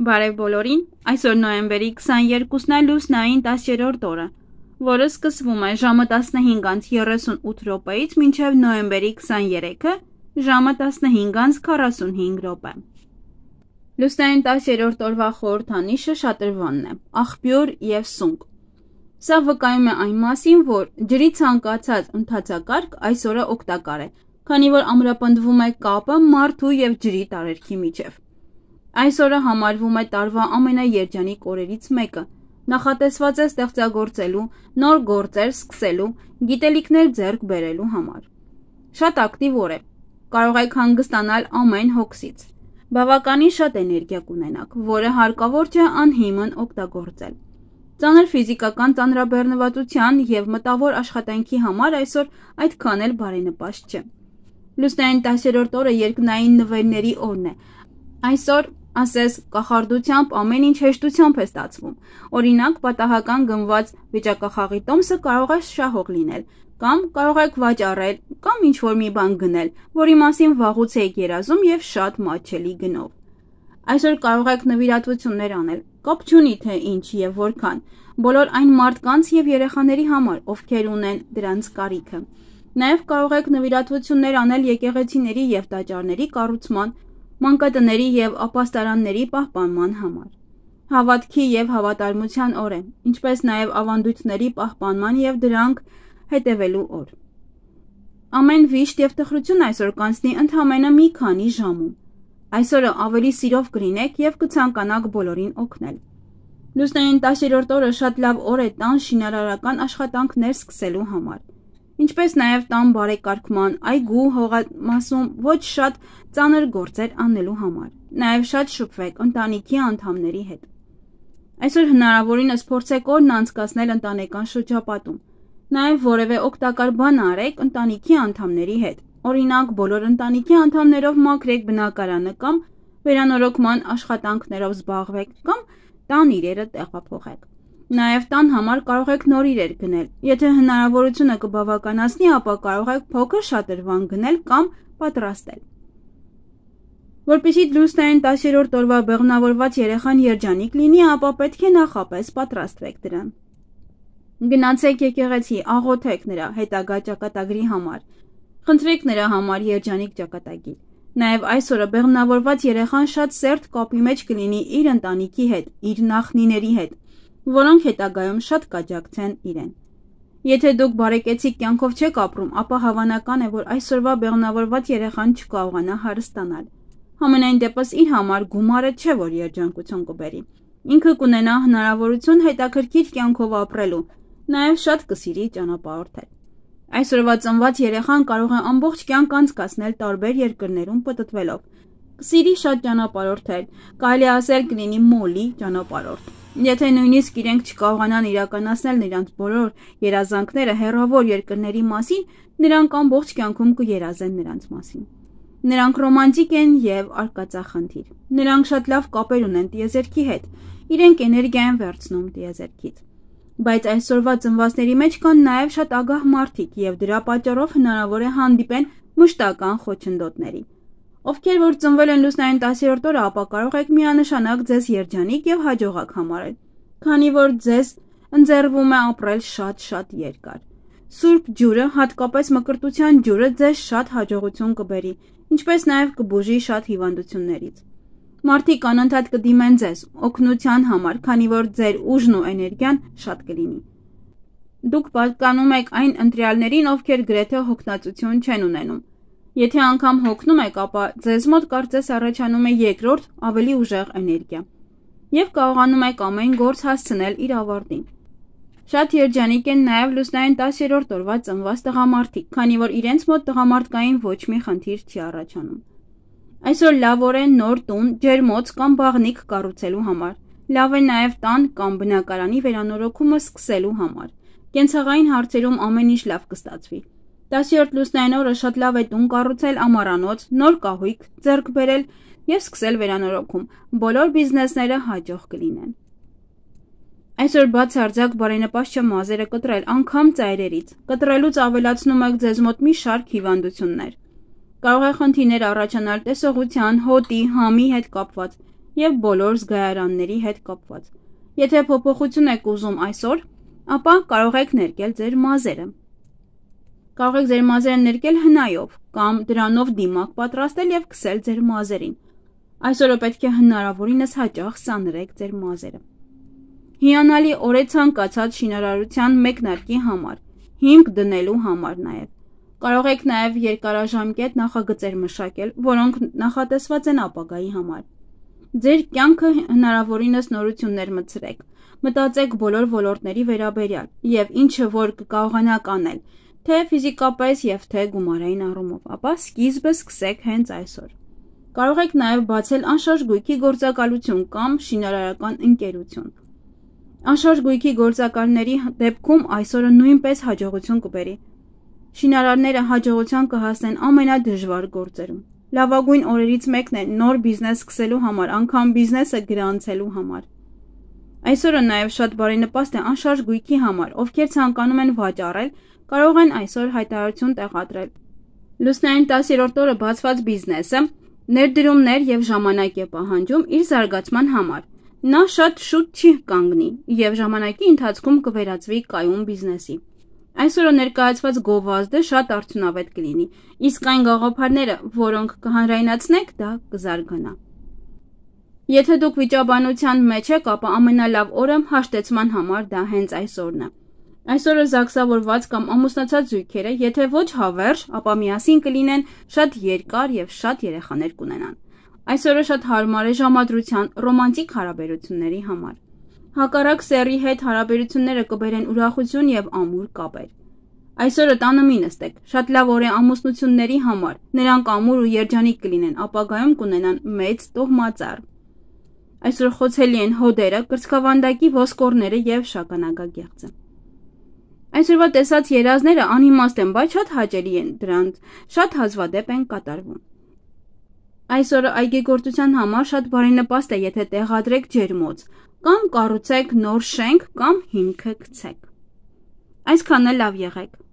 Բարև բոլորին, այսօր նոյեմբերի 22-ն է լուսնային 10-րդ օրը, որը սկսվում է ժամը 15:38-ից մինչև նոյեմբերի 23-ը ժամը 15:45 րոպե։ Լուսնային 10-րդ օրվա խորհրդանիշը շատրվանն է, աղբյուր և սունկ։ Սա վկայում է այն մասին, որ ջրի ցանկացած ընթացակարգ այս օրը օգտակար է, քանի որ ամրապնդվում է կապը մարդու և ջրի տարերքի միջև։ Այս օրը համարվում է տարվա ամենաերջանիկ օրերից մեկը, նախատեսված է ստեղծագործելու, նոր գործեր սկսելու, գիտելիքներ ձեռք բերելու համար։ Շատ ակտիվ օր է, կարող եք հանգստանալ ամեն հոգսից, բավականին շատ էներգիա կունենաք, որը հարկավոր չէ անհիմն օգտագործել։ Ծանր ֆիզիկական ծանրաբեռնվածության և մտավոր աշխատանքի համար այսօր այդքան էլ բարենպաստ չէ։ Լուսնային 10-րդ օրը երկնային նվերների օրն է։ Այսօր ասես կախարդությամբ ամեն ինչ հեշտությամբ է ստացվում։ Օրինակ, պատահական գնված վիճակախաղի տոմսը կարող է շահող լինել, կամ կարող եք վաճառել, կամ ինչ-որ մի բան գնել, որի մասին վաղուց եք երազում և շատ մատչելի գնով։ Այսօր կարող եք նվիրատվություններ անել, կապ չունի թե ինչ և որքան, բոլոր այն մարդկանց և երեխաների համար, ովքեր ունեն դրանց կարիքը։ Նաև կարող եք նվիրատվություններ անել եկեղեցիների և տաճարների կառուցման, մանկատների և ապաստարանների պահպանման համար։ Հավատքի և հավատարմության օր է, ինչպես նաև ավանդույթների պահպանման և դրանք հետևելու օր։ Ամեն վիշտ և տխրություն այսօր կանցնի ընդամենը մի քանի ժամում։ Այսօրը ավելի սիրով կլինեք և կցանկանաք բոլորին օգնել։ Լուսնային 10-րդ օրը շատ լավ օր է տան շինարարական աշխատանքներ սկսելու համար, ինչպես նաև տան բարեկարգման, այգու հողամասում ոչ շատ ծանր գործեր անելու համար։ Նաև շատ շփվեք ընտանիքի անդամների հետ։ Այսօր հնարավորինս փորձեք օրն անցկացնել ընտանեկան շրջապատում։ Նաև որևէ օգտակար բան արեք ընտանիքի անդամների հետ։ Օրինակ, բոլոր ընտանիքի անդամներով մաքրեք բնակարանը կամ վերանորոգման աշխատանքներով զբաղվեք կամ տան իրերը տեղափոխեք։ Նաև տան համար կարող եք նոր իրեր գնել։ Եթե հնարավորությունը կբավականացնի, ապա կարող եք փոքր շատրվան գնել կամ պատրաստել։ Որպեսզի լուսնային 10-րդ օրվա բեղմնավորված երեխան երջանիկ լինի, ապա պետք է նախապես պատրաստվեք դրան։ Գնացեք եկեղեցի, աղոթեք նրա հետագա ճակատագրի համար։ Խնդրեք նրա համար երջանիկ ճակատագիր։ Նաև այս օրը բեղմնավորված երեխան շատ սերտ կապի մեջ կլինի իր ընտանիքի հետ, իր նախնիների հետ, որոնք հետագայում շատ կաջակցեն իրեն։ Եթե դուք բարեկեցիկ կյանքով չեք ապրում, ապա հավանական է, որ այսօրվա բեղմնավորված երեխան չկարողանա հարստանալ։ Համենայն դեպս իր համար գումարը չէ, որ երջանկություն կբերի։ Ինքը կունենա հնարավորություն հետաքրքիր կյանքով ապրելու, նաև շատ կսիրի ճանապարհորդել։ Այսօրվա ծնված երեխան կարող է ամբողջ կյանք անցկացնել տարբեր երկրներում պտտվելով։ Կսիրի շատ ճանապարհորդել, կարելի ասել կլինի մոլի ճանապարհորդ։ Եթե նույնիսկ իրենք չկարողանան իրականացնել նրանց բոլոր երազանքները հեռավոր երկրների մասին, նրանք ամբողջ կյանքում կերազեն նրանց մասին։ Նրանք ռոմանտիկ են և արկածախնդիր։ Նրանք շատ լավ կապեր ունեն տիեզերքի հետ, իրենք էներգիա են վերցնում տիեզերքից։ Բայց այսօրվա ծնվածների մեջ կան նաև շատ ագահ մարդիկ և դրա պատճառով հնարավոր է հանդիպեն մշտական խոչընդոտների։ Ովքեր որ ծնվել են լուսնային 10-րդ օրը, ապա կարող եք միանշանակ ձեզ երջանիկ և հաջողակ համարել, քանի որ ձեզ ընձեռվում է ապրել շատ երկար։ Սուրբ ջուրը, հատկապես մկրտության ջուրը, ձեզ շատ հաջողություն կբերի, ինչպես նաև կբուժի շատ հիվանդություններից։ Մարդիկ անընդհատ կդիմեն ձեզ օգնության համար, քանի որ ձեր ուժն ու էներգիան շատ կլինի։ Դուք պատկանում եք այն ընտրյալներին, ովքեր գրեթե հոգնածություն չեն ունենում։ Եթե անգամ հոգնում եք, ապա ձեզ մոտ կարծես առաջանում է երկրորդ, ավելի ուժեղ էներգիա, և կարողանում եք ամեն գործ հասցնել իր ավարտին։ Շատ երջանիկ են նաև լուսնային 10-րդ օրվա ծնված տղամարդիկ, քանի որ իրենց մոտ տղամարդկային ոչ մի խնդիր չի առաջանում։ Այսօր լավ օր է նոր տուն, ջերմոց կամ բաղնիք կառուցելու համար։ Լավ է նաև տան կամ բնակարանի վերանորոգումը սկսելու համար։ Կենցաղային հարցերում ամեն ինչ լավ կստացվի։ 10-րդ լուսնային օրը շատ լավ է տուն կառուցել, ամառանոց, նոր կահույք ձեռք բերել և սկսել վերանորոգում։ Բոլոր բիզնեսները հաջող կլինեն։ Այսօր բացարձակ բարենպաստ չէ մազերը կտրել, անգամ ծայրերից։ Կտրելուց ավելացնում եք ձեզ մոտ մի շարք հիվանդություններ։ Կարող է խնդիրներ առաջանալ տեսողության, հոտի, համի հետ կապված, և բոլոր զգայարանների հետ կապված։ Եթե փոփոխություն եք ուզում այսօր, ապա կարող եք ներկել ձեր մազերը։ Կարող եք ձեր մազերը ներկել հնայով կամ դրանով դիմակ պատրաստել և քսել ձեր մազերին։ Այսօրը պետք է հնարավորինս հաճախ սանրեք ձեր մազերը։ Հիանալի օր է ցանկացած շինարարության մեկնարկի համար, հիմք դնելու համար նաև։ Կարող եք նաև երկարաժամկետ նախագծեր մշակել, որոնք նախատեսված են ապագայի համար։ Ձեր կյանքը հնարավորինս նորություններ մտցրեք, մտածեք բոլոր ոլորտների վերաբերյալ և ինչը որ կկարողանաք անել, թե ֆիզիկապես և թե գումարային առումով, ապա սկիզբը սկսեք հենց այսօր։ Կարող եք նաև բացել անշարժ գույքի գործակալություն կամ շինարարական ընկերություն։ Անշարժ գույքի գործակալների դեպքում այսօրը նույնպես հաջողություն կբերի։ Շինարարները հաջողության կհասնեն ամենադժվար գործերում։ Լավագույն օրերից մեկն է նոր բիզնես սկսելու համար, անգամ բիզնեսը գրանցելու համար։ Այսօրը նաև շատ բարենպաստ է անշարժ գույքի համար, ովքեր ցանկանում են վաճառել, կարող են այսօր հայտարարություն տեղադրել։ Լուսնային 10-րդ օրը բացված բիզնեսը ներդրումներ և ժամանակ է պահանջում իր զարգացման համար։ Նա շատ շուտ չի կանգնի և ժամանակի ընթացքում կվերածվի կայուն բիզնեսի։ Այսօրը ներկայացված գովազդը շատ արդյունավետ կլինի, իսկ այն գաղափարները, որոնք կհանրայնացնեք, դա կզարգանա։ Եթե դուք վիճաբանության մեջ եք, ապա ամենալավ օրը հաշտեցման համար դա հենց այսօրն է։ Այսօրը զաքսավորված կամ ամուսնացած զույգերը, եթե ոչ հավերժ, ապա միասին կլինեն, շատ երկար և շատ երեխաներ կունենան։ Այսօրը շատ հարմար է ժամադրության, ռոմանտիկ հարաբերությունների համար։ Հակառակ սեռի հետ հարաբերությունները կբերեն ուրախություն և ամուր կապեր։ Այսօրը տանը մի նստեք, շատ լավ օր է ամուսնությունների համար, նրանք ամուր ու երջանիկ կլինեն, ապագայում կունենան մեծ տոհմածառ։ Այսօր խոցելի են հոդերը, կրծքավանդակի ոսկորները և շագանակագեղձը։ Այսօրվա տեսած երազները անիմաստ են, բայց շատ հաճելի են, դրանց շատ հազվադեպ են կատարվում։ Այսօրը այգեգործության համար շատ բարենպաստ է, եթե տեղադրեք ջերմոց, կամ կառուցեք նոր շենք կամ հիմքը գցեք։ Այսքանը լավ եղեք։